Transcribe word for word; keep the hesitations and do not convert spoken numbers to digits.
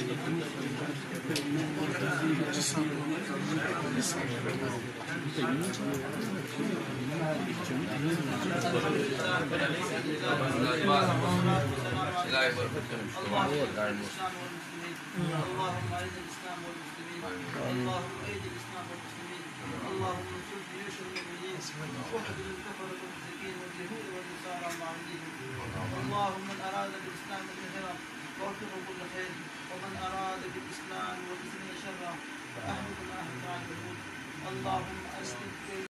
أعز الإسلام والمسلمين اللهم أيد الإسلام والمسلمين اللهم انصر جيوش المؤمنين واخذل الكفرة والمشركين واليهود والنصارى المعبدين اللهم من أراد بالإسلام خيرا فوفقه كل خير ومن أراد بالإسلام والمسلمين شرا فأهلك ما أهلك عن اليهود اللهم أسلم